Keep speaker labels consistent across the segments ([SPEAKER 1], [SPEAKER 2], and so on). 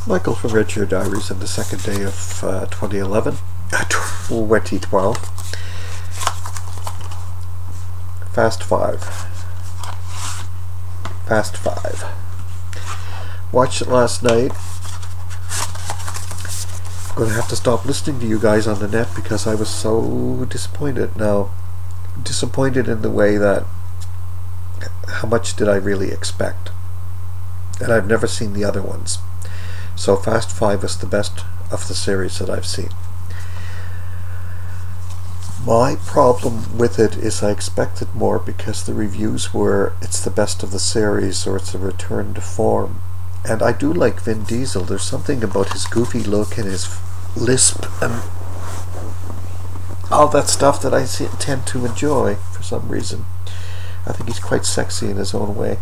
[SPEAKER 1] Michael from Red Chair Diaries on the second day of 2012. Fast 5. Fast 5. Watched it last night. I'm going to have to stop listening to you guys on the net because I was so disappointed. Now, disappointed in the way that how much did I really expect? And I've never seen the other ones. So Fast 5 is the best of the series that I've seen. My problem with it is I expected more because the reviews were it's the best of the series or it's a return to form. And I do like Vin Diesel. There's something about his goofy look and his lisp and all that stuff that I tend to enjoy for some reason. I think he's quite sexy in his own way.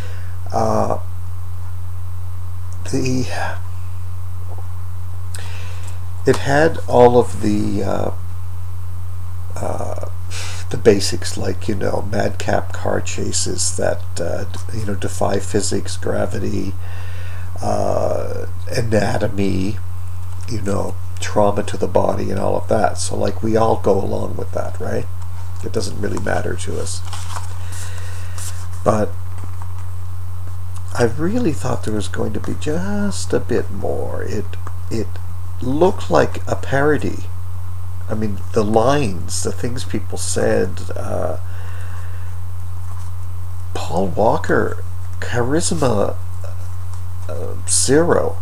[SPEAKER 1] It had all of the basics, like, you know, madcap car chases that defy physics, gravity, anatomy, trauma to the body and all of that. So like we all go along with that, right? It doesn't really matter to us. But I really thought there was going to be just a bit more. It looked like a parody. I mean, the lines, the things people said, Paul Walker, charisma, zero.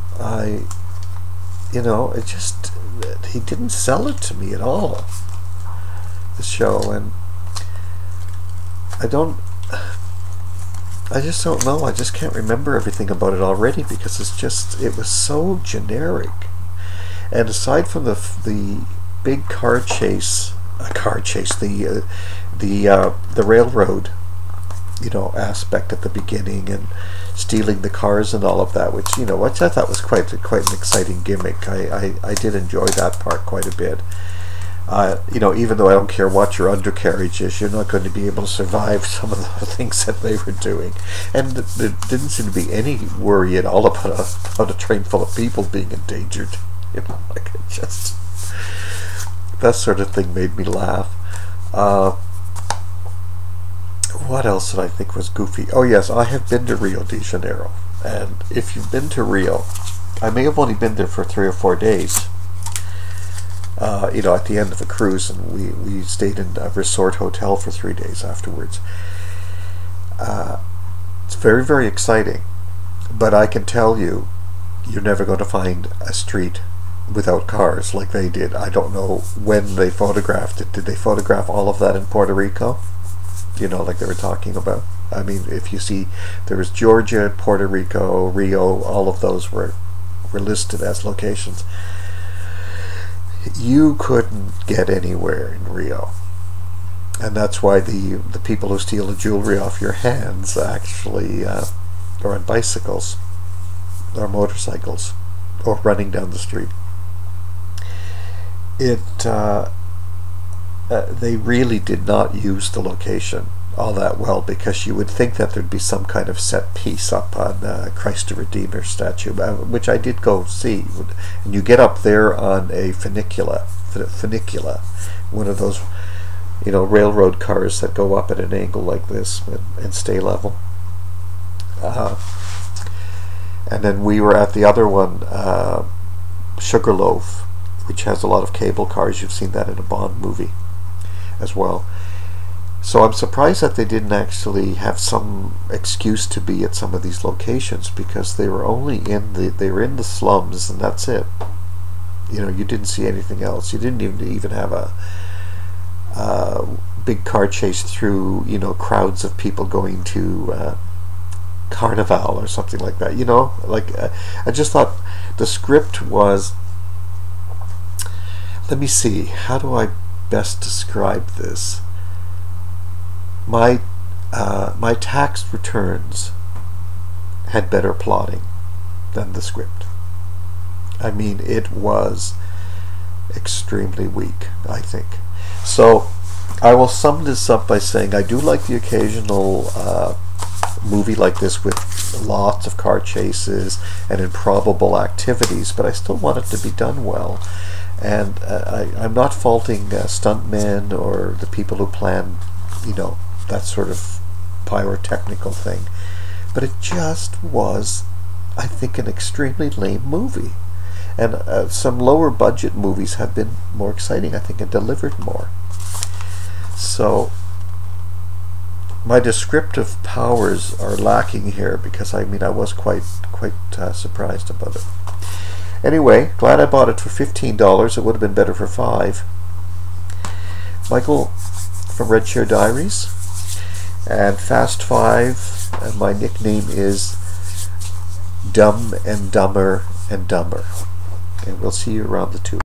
[SPEAKER 1] It just, he didn't sell it to me at all, the show, and I just don't know. I just can't remember everything about it already because it was so generic. And aside from the big car chase, the railroad, aspect at the beginning and stealing the cars and all of that, which I thought was quite an exciting gimmick. I did enjoy that part quite a bit. Even though I don't care what your undercarriage is, you're not going to be able to survive some of the things that they were doing. And there didn't seem to be any worry at all about a train full of people being endangered. That sort of thing made me laugh. What else did I think was goofy? Oh yes, I have been to Rio de Janeiro. And if you've been to Rio, I may have only been there for 3 or 4 days. At the end of a cruise, and we stayed in a resort hotel for 3 days afterwards. It's very, very exciting, but I can tell you, you're never going to find a street without cars like they did. I don't know when they photographed it. Did they photograph all of that in Puerto Rico? Like they were talking about. I mean, if you see, there was Georgia, Puerto Rico, Rio, all of those were listed as locations. You couldn't get anywhere in Rio, and that's why the people who steal the jewelry off your hands actually are on bicycles or motorcycles or running down the street. They really did not use the location all that well, because you would think that there'd be some kind of set piece up on Christ the Redeemer statue, which I did go see. And you get up there on a funicula, one of those, railroad cars that go up at an angle like this and stay level. And then we were at the other one, Sugarloaf, which has a lot of cable cars. You've seen that in a Bond movie as well. So I'm surprised that they didn't actually have some excuse to be at some of these locations, because they were only in the slums, and that's it. You didn't see anything else. You didn't even have a big car chase through crowds of people going to Carnival or something like that. I just thought the script was. Let me see. How do I best describe this? My tax returns had better plotting than the script. I mean, it was extremely weak, I think. So I will sum this up by saying I do like the occasional movie like this with lots of car chases and improbable activities, but I still want it to be done well. And I'm not faulting stuntmen or the people who plan, you know, that sort of pyrotechnical thing, but it just was, I think, an extremely lame movie. And some lower budget movies have been more exciting, I think, and delivered more. So my descriptive powers are lacking here, because I mean I was quite surprised about it. Anyway, glad I bought it for $15. It would have been better for $5. Michael from Red Chair Diaries, and Fast Five, and my nickname is Dumb and Dumber and Dumber. And we'll see you around the tube.